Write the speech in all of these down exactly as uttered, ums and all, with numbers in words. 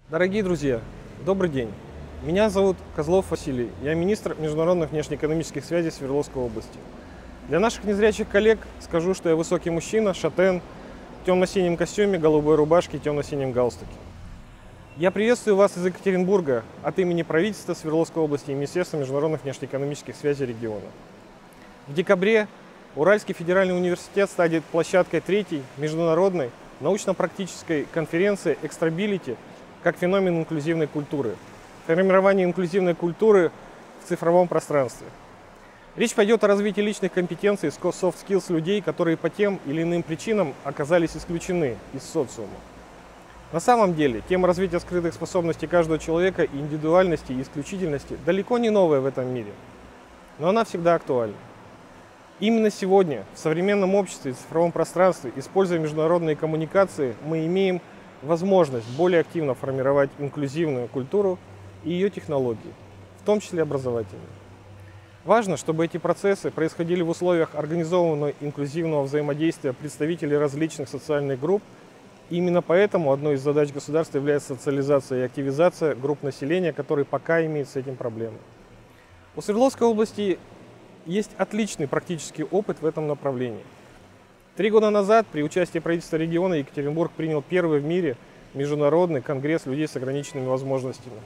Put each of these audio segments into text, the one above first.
Дорогие друзья, добрый день. Меня зовут Козлов Василий. Я министр международных внешнеэкономических связей Свердловской области. Для наших незрячих коллег скажу, что я высокий мужчина, шатен, в темно-синем костюме, голубой рубашке и темно-синем галстуке. Я приветствую вас из Екатеринбурга от имени правительства Свердловской области и Министерства международных внешнеэкономических связей региона. В декабре Уральский федеральный университет станет площадкой третьей международной научно-практической конференции «Экстрабилити» как феномен инклюзивной культуры, формирование инклюзивной культуры в цифровом пространстве. Речь пойдет о развитии личных компетенций, soft skills людей, которые по тем или иным причинам оказались исключены из социума. На самом деле, тема развития скрытых способностей каждого человека и индивидуальности и исключительности далеко не новая в этом мире, но она всегда актуальна. Именно сегодня, в современном обществе и цифровом пространстве, используя международные коммуникации, мы имеем возможность более активно формировать инклюзивную культуру и ее технологии, в том числе образовательные. Важно, чтобы эти процессы происходили в условиях организованного инклюзивного взаимодействия представителей различных социальных групп. И именно поэтому одной из задач государства является социализация и активизация групп населения, которые пока имеют с этим проблемы. У Свердловской области есть отличный практический опыт в этом направлении. Три года назад при участии правительства региона Екатеринбург принял первый в мире международный конгресс людей с ограниченными возможностями.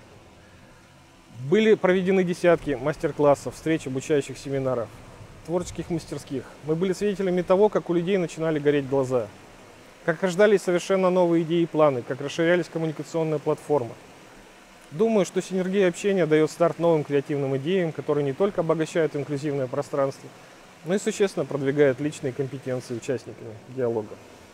Были проведены десятки мастер-классов, встреч, обучающих семинаров, творческих мастерских. Мы были свидетелями того, как у людей начинали гореть глаза, как рождались совершенно новые идеи и планы, как расширялись коммуникационные платформы. Думаю, что синергия общения дает старт новым креативным идеям, которые не только обогащают инклюзивное пространство, но и существенно продвигают личные компетенции участников диалога.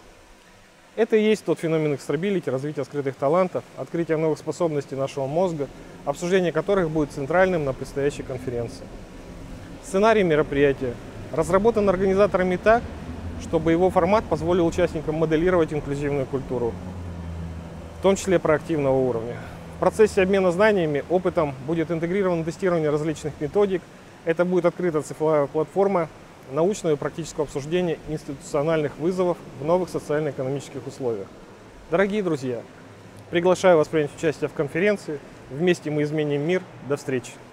Это и есть тот феномен экстрабилити, развития скрытых талантов, открытия новых способностей нашего мозга, обсуждение которых будет центральным на предстоящей конференции. Сценарий мероприятия разработан организаторами так, чтобы его формат позволил участникам моделировать инклюзивную культуру, в том числе проактивного уровня. В процессе обмена знаниями, опытом будет интегрировано тестирование различных методик. Это будет открыта цифровая платформа научного и практического обсуждения институциональных вызовов в новых социально-экономических условиях. Дорогие друзья, приглашаю вас принять участие в конференции. Вместе мы изменим мир. До встречи!